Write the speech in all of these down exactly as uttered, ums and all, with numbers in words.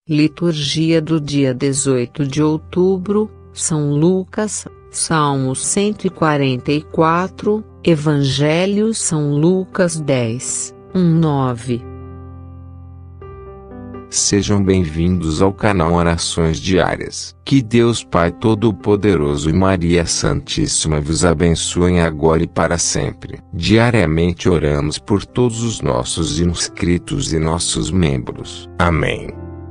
Liturgia do dia dezoito de outubro, São Lucas, Salmo cento e quarenta e quatro, Evangelho São Lucas dez, um a nove. Sejam bem-vindos ao canal Orações Diárias. Que Deus Pai Todo-Poderoso e Maria Santíssima vos abençoem agora e para sempre. Diariamente oramos por todos os nossos inscritos e nossos membros. Amém.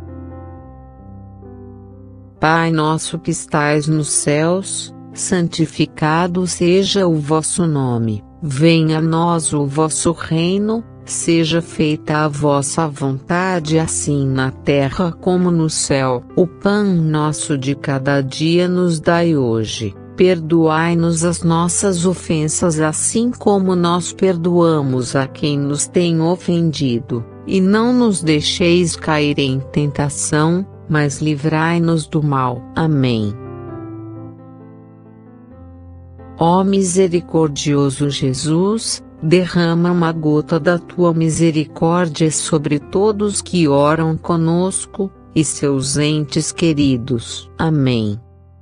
Pai nosso que estais nos céus, santificado seja o vosso nome. Venha a nós o vosso reino. Seja feita a vossa vontade assim na terra como no céu. O pão nosso de cada dia nos dai hoje. Perdoai-nos as nossas ofensas assim como nós perdoamos a quem nos tem ofendido. E não nos deixeis cair em tentação, mas livrai-nos do mal. Amém. Ó misericordioso Jesus, derrama uma gota da tua misericórdia sobre todos que oram conosco, e seus entes queridos. Amém.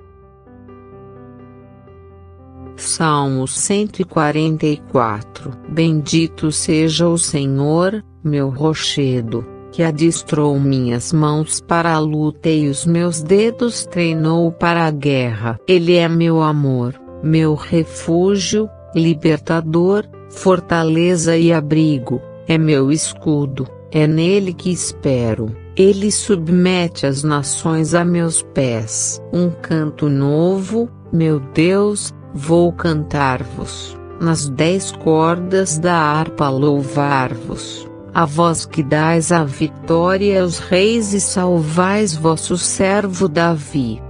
Salmo cento e quarenta e quatro. Bendito seja o Senhor, meu rochedo, que adestrou minhas mãos para a luta e os meus dedos treinou para a guerra. Ele é meu amor, meu refúgio, libertador, fortaleza e abrigo, é meu escudo, é nele que espero. Ele submete as nações a meus pés. Um canto novo, meu Deus, vou cantar-vos, nas dez cordas da harpa louvar-vos. A vós que dais a vitória aos reis e salvais vosso servo Davi.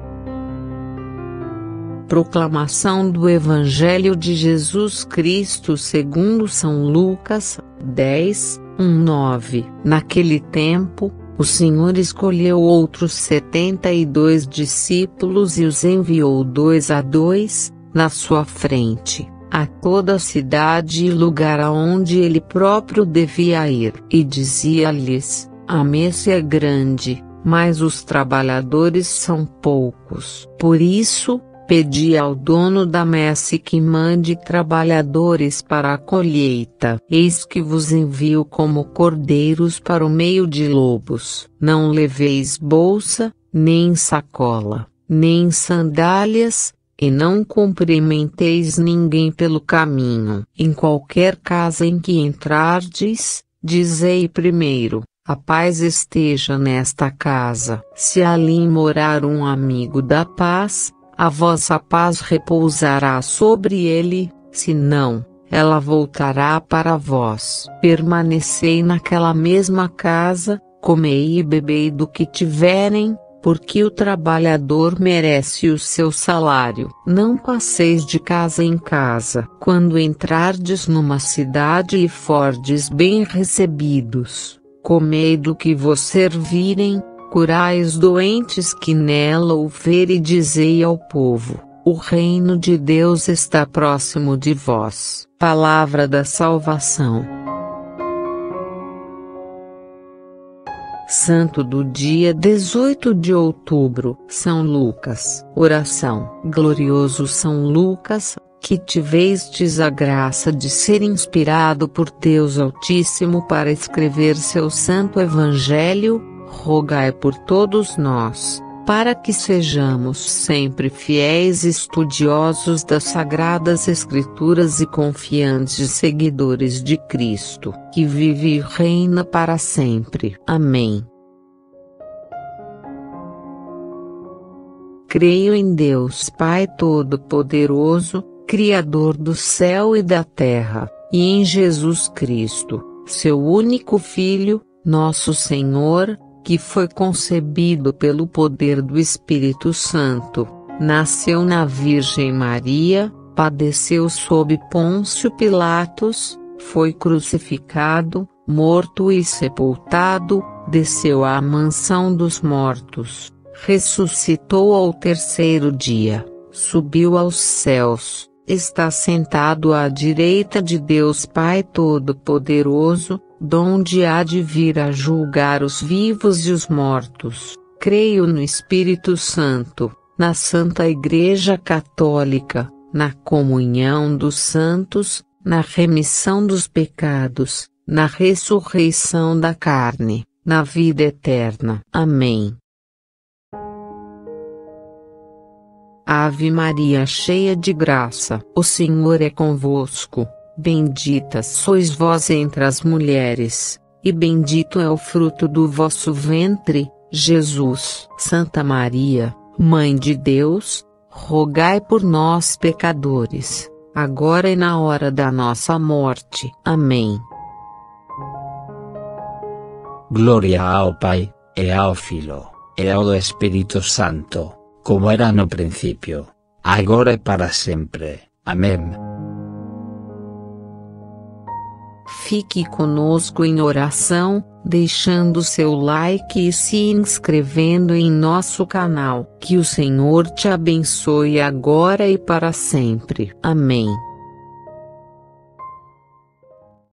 Proclamação do Evangelho de Jesus Cristo segundo São Lucas, dez, um a nove. Naquele tempo, o Senhor escolheu outros setenta e dois discípulos e os enviou dois a dois, na sua frente, a toda a cidade e lugar aonde ele próprio devia ir. E dizia-lhes: a messe é grande, mas os trabalhadores são poucos. Por isso, pedi ao dono da messe que mande trabalhadores para a colheita. Eis que vos envio como cordeiros para o meio de lobos. Não leveis bolsa, nem sacola, nem sandálias, e não cumprimenteis ninguém pelo caminho. Em qualquer casa em que entrardes, dizei primeiro: a paz esteja nesta casa. Se ali morar um amigo da paz, a vossa paz repousará sobre ele, se não, ela voltará para vós. Permanecei naquela mesma casa, comei e bebei do que tiverem, porque o trabalhador merece o seu salário. Não passeis de casa em casa. Quando entrardes numa cidade e fordes bem recebidos, comei do que vos servirem, curai os doentes que nela houver e dizei ao povo: o reino de Deus está próximo de vós. Palavra da salvação. Santo do dia dezoito de outubro, São Lucas. Oração. Glorioso São Lucas, que tivestes a graça de ser inspirado por Deus Altíssimo para escrever seu santo Evangelho, rogai por todos nós, para que sejamos sempre fiéis estudiosos das Sagradas Escrituras e confiantes seguidores de Cristo, que vive e reina para sempre. Amém. Creio em Deus Pai Todo-Poderoso, Criador do céu e da terra, e em Jesus Cristo, seu único Filho, nosso Senhor, que foi concebido pelo poder do Espírito Santo, nasceu na Virgem Maria, padeceu sob Pôncio Pilatos, foi crucificado, morto e sepultado, desceu à mansão dos mortos, ressuscitou ao terceiro dia, subiu aos céus, está sentado à direita de Deus Pai Todo-Poderoso, donde há de vir a julgar os vivos e os mortos. Creio no Espírito Santo, na Santa Igreja Católica, na comunhão dos santos, na remissão dos pecados, na ressurreição da carne, na vida eterna. Amém. Ave Maria, cheia de graça, o Senhor é convosco. Bendita sois vós entre as mulheres, e bendito é o fruto do vosso ventre, Jesus. Santa Maria, Mãe de Deus, rogai por nós pecadores, agora e na hora da nossa morte. Amém. Glória ao Pai, e ao Filho, e ao Espírito Santo, como era no princípio, agora e para sempre. Amém. Fique conosco em oração, deixando seu like e se inscrevendo em nosso canal. Que o Senhor te abençoe agora e para sempre. Amém.